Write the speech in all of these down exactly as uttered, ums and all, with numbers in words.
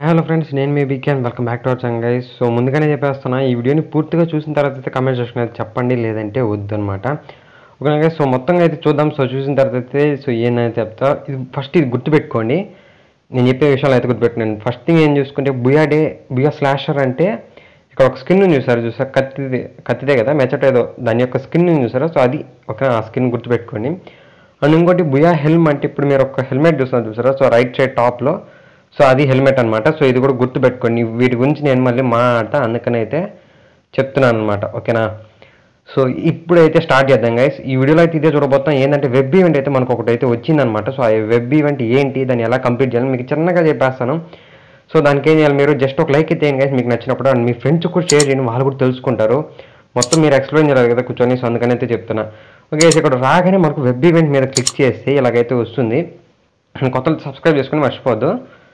Hello friends, నేను మీ weekend welcome back to our channel guys. So ముందుగానే చెప్పేస్తున్నా, ఈ వీడియోని పూర్తిగా చూసిన తర్వాత అయితే కమెంట్ సెక్షన్ అయితే చెప్పండి, లేదంటే వద్దు అనమాట. ఓకే గైస్, సో మొత్తంగా అయితే చూద్దాం. సో చూసిన తర్వాత అయితే సో ఏంటనేది చెప్తా. ఇది ఫస్ట్ ఇది గుర్తుపెట్టుకోండి, నేను చెప్పే విషయాలు అయితే గుర్తుపెట్టుకోండి. ఫస్ట్ థింగ్ ఏం చూసుకుంటే, బుయా డే బుయా స్లాషర్ అంటే ఇక్కడ ఒక స్కిన్ చూసారు చూసారు కత్తిదే కత్తిదే కదా మెచ్చట ఏదో దాని యొక్క స్కిన్ చూసారా. సో అది ఒక ఆ స్కిన్ గుర్తుపెట్టుకోండి. అండ్ ఇంకోటి బుయా హెల్మ్ అంటే ఇప్పుడు మీరు ఒక హెల్మెట్ చూస్తున్నారు చూసారా. సో రైట్ సైడ్ టాప్లో సో అది హెల్మెట్ అనమాట. సో ఇది కూడా గుర్తుపెట్టుకోండి. వీటి గురించి నేను మళ్ళీ మాట్లాడతా, అందుకని అయితే చెప్తున్నాను అనమాట. ఓకేనా. సో ఇప్పుడైతే స్టార్ట్ చేద్దాం గైస్. ఈ వీడియోలో అయితే ఇదే చూడబోతాం. ఏంటంటే వెబ్ ఈవెంట్ అయితే మనకు ఒకటి అయితే వచ్చిందనమాట. సో ఆ వెబ్ ఈవెంట్ ఏంటి, దాన్ని ఎలా కంప్లీట్ చేయాలి మీకు చిన్నగా చెప్పేస్తాను. సో దానికి ఏం చేయాలి, మీరు జస్ట్ ఒక లైక్ అయితే ఏం గైస్ మీకు నచ్చినప్పుడు, అండ్ మీ ఫ్రెండ్స్ కూడా షేర్ చేయండి, వాళ్ళు కూడా తెలుసుకుంటారు. మొత్తం మీరు ఎక్స్ప్లెయిన్ చేయాలి కదా కూర్చొని. సో అందుకని అయితే చెప్తున్నా. ఓకే, ఇక్కడ రాగానే మనకు వెబ్ ఈవెంట్ మీద క్లిక్ చేస్తే ఇలాగైతే వస్తుంది. కొత్తలు సబ్స్క్రైబ్ చేసుకుని మర్చిపోద్దు.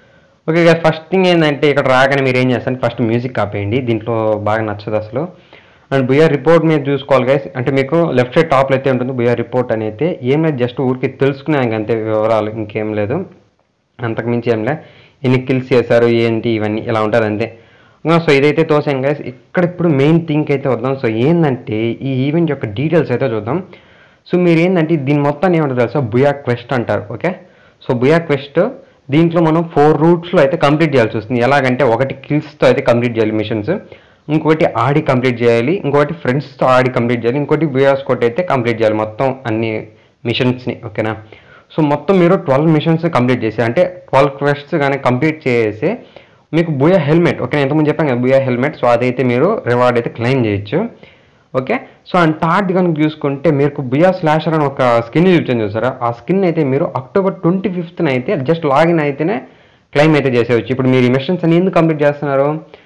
ఓకే గాయస్, ఫస్ట్ థింగ్ ఏంటంటే ఇక్కడ రాగానే మీరు ఏం చేస్తారు, ఫస్ట్ మ్యూజిక్ ఆపేయండి. దీంట్లో బాగా నచ్చదు అసలు. అండ్ బుయా రిపోర్ట్ మీద చూసుకోవాలి గైస్. అంటే మీకు లెఫ్ట్ సైడ్ టాప్లో అయితే ఉంటుంది బుయా రిపోర్ట్ అని. అయితే ఏం లేదు, జస్ట్ ఊరికి తెలుసుకునే అంతే వివరాలు, ఇంకేం లేదు, అంతకుమించి ఏం లేదు. ఎన్ని కిల్స్ చేశారు ఏంటి ఇవన్నీ ఇలా ఉంటుంది అంతే. సో ఇదైతే తోసాం గైస్. ఇక్కడ ఇప్పుడు మెయిన్ థింగ్ అయితే వద్దాం. సో ఏంటంటే ఈ ఈవెంట్ యొక్క డీటెయిల్స్ అయితే చూద్దాం. సో మీరు ఏంటంటే దీని మొత్తాన్ని ఏమంటారు తెలుసా, బుయా క్వెస్ట్ అంటారు. ఓకే, సో బుయా క్వెస్ట్ దీంట్లో మనం ఫోర్ రూట్స్లో అయితే కంప్లీట్ చేయాల్సి వస్తుంది. ఎలాగంటే ఒకటి కిల్స్తో అయితే కంప్లీట్ చేయాలి మిషన్స్, ఇంకోటి ఆడి కంప్లీట్ చేయాలి, ఇంకోటి ఫ్రెండ్స్తో ఆడి కంప్లీట్ చేయాలి, ఇంకోటి బుయాస్ కొట్టి అయితే కంప్లీట్ చేయాలి మొత్తం అన్ని మిషన్స్ని. ఓకేనా. సో మొత్తం మీరు ట్వెల్వ్ మిషన్స్ కంప్లీట్ చేసి, అంటే ట్వెల్వ్ క్వెస్ట్స్ కానీ కంప్లీట్ చేసి మీకు బుయా హెల్మెట్, ఓకే ఎంతమంది చెప్పాను కదా బుయా హెల్మెట్. సో అదైతే మీరు రివార్డ్ అయితే క్లెయిమ్ చేయొచ్చు. ఓకే, సో అండ్ థర్డ్ కనుక చూసుకుంటే మీకు బుయా స్లాషర్ అని ఒక స్కిన్ చూపించాను చూసారా. ఆ స్కిన్ అయితే మీరు అక్టోబర్ ట్వంటీ ఫిఫ్త్న అయితే జస్ట్ లాగిన్ అయితేనే క్లెయిమ్ అయితే చేసేవచ్చు. ఇప్పుడు మీరు ఈ మిషన్స్ అని ఎందుకు కంప్లీట్ చేస్తున్నారు,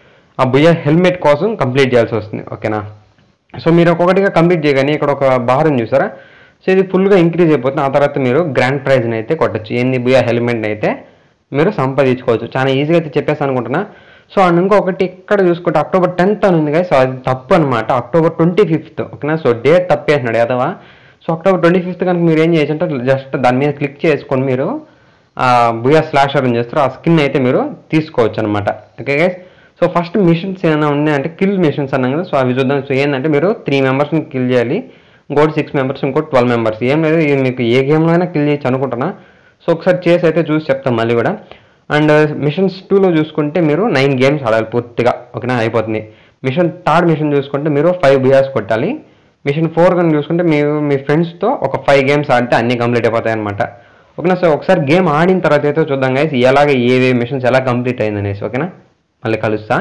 ఆ బుయా హెల్మెట్ కోసం కంప్లీట్ చేయాల్సి వస్తుంది. ఓకేనా. సో మీరు ఒక్కొక్కటిగా కంప్లీట్ చేయగానే ఇక్కడ ఒక బార్ ఉంది చూసారా. సో ఇది ఫుల్గా ఇంక్రీజ్ అయిపోతుంది. ఆ తర్వాత మీరు గ్రాండ్ ప్రైజ్ని అయితే కొట్టచ్చు. ఏంది బుయా హెల్మెట్ని అయితే మీరు సంపాదించుకోవచ్చు. చాలా ఈజీగా అయితే చెప్పేసి అనుకుంటున్నా. సో అండ్ ఇంకొకటి ఇక్కడ చూసుకుంటే అక్టోబర్ టెన్త్ అని ఉంది కదా. సో అది తప్పు అనమాట, అక్టోబర్ ట్వంటీ ఫిఫ్త్ ఓకేనా. సో డేట్ తప్పేసినాడు యాదవా. సో అక్టోబర్ ట్వంటీ ఫిఫ్త్ కనుక మీరు ఏం చేయొచ్చు అంటే జస్ట్ దాని మీద క్లిక్ చేసుకొని మీరు బుయా స్లాషర్ అని చేస్తారు, ఆ స్కిన్ అయితే మీరు తీసుకోవచ్చు అనమాట. Okay guys, so first missions ఏమైనా ఉన్నాయంటే కిల్ మిషన్స్ అన్నాం కదా. సో అవి చూద్దాం. సో ఏంటంటే మీరు త్రీ మెంబర్స్ని కిల్ చేయాలి, ఇంకోటి సిక్స్ మెంబర్స్, ఇంకోటి ట్వెల్వ్ మెంబర్స్. ఏం లేదు, ఇది మీకు ఏ గేమ్లో అయినా కిల్ చేయొచ్చు అనుకుంటున్నా. సో ఒకసారి చేసి అయితే చూసి చెప్తాం మళ్ళీ కూడా. అండ్ మిషన్స్ టూలో చూసుకుంటే మీరు నైన్ గేమ్స్ ఆడాలి పూర్తిగా. ఓకేనా, అయిపోతుంది. మిషన్ థర్డ్ మిషన్ చూసుకుంటే మీరు ఫైవ్ బుయాస్ కొట్టాలి. మిషన్ ఫోర్ కనుక చూసుకుంటే మీరు మీ ఫ్రెండ్స్తో ఒక ఫైవ్ గేమ్స్ ఆడితే అన్నీ కంప్లీట్ అయిపోతాయి అనమాట. ఓకేనా. సో ఒకసారి గేమ్ ఆడిన తర్వాత అయితే చూద్దాం గైస్ ఎలాగ ఏవే మిషన్స్ ఎలా కంప్లీట్ అయిందనేసి. ఓకేనా, మళ్ళీ కలుస్తా.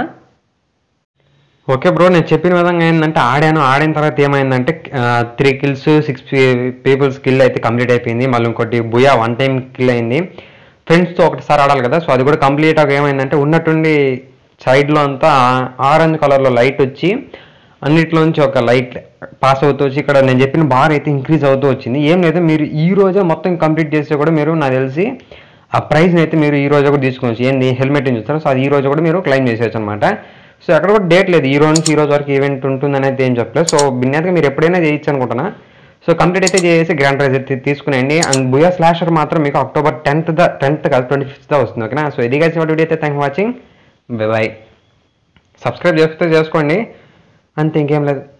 ఓకే బ్రో, నేను చెప్పిన విధంగా ఏంటంటే ఆడాను. ఆడిన తర్వాత ఏమైందంటే three kills six peoples kill అయితే కంప్లీట్ అయిపోయింది. మళ్ళీ ఇంకోటి బుయా వన్ టైం కిల్ అయింది. ఫ్రెండ్స్తో ఒకటిసారి ఆడాలి కదా. సో అది కూడా కంప్లీట్ అగా ఏమైందంటే ఉన్నట్టుండి సైడ్లో అంతా ఆరెంజ్ కలర్లో లైట్ వచ్చి అన్నిట్లోంచి ఒక లైట్ పాస్ అవుతూ వచ్చి ఇక్కడ నేను చెప్పిన బార్ అయితే ఇంక్రీజ్ అవుతూ వచ్చింది. ఏం లేదు, మీరు ఈ రోజే మొత్తం కంప్లీట్ చేస్తే కూడా మీరు నాకు తెలిసి ఆ ప్రైజ్ని అయితే మీరు ఈ రోజు కూడా తీసుకోవచ్చు. ఏంది హెల్మెట్ ఏం చూస్తారు. సో అది ఈ రోజు కూడా మీరు క్లెయిమ్ చేసేయచ్చు అనమాట. సో అక్కడ కూడా డేట్ లేదు, ఈ రోజు నుంచి ఈ రోజు వరకు ఈవెంట్ ఉంటుంది అనేది ఏం చెప్పలేదు. సో బిన్నెట్గా మీరు ఎప్పుడైనా చేయొచ్చు అనుకుంటున్నా. సో కంప్లీట్ అయితే చేసి గ్రాండ్ ప్రైజ్ అయితే తీసుకునేయండి. అండ్ బుయా స్లాషర్ మాత్రం మీకు అక్టోబర్ టెన్త్ ద టెన్త్ కాదు ట్వంటీ ఫిఫ్త్ వస్తుంది. ఓకేనా. సో ఇది కలిసి వీడియో అయితే thank for watching. Bye bye. Subscribe చేస్తే చేసుకోండి, అంతే, ఇంకేం లేదు.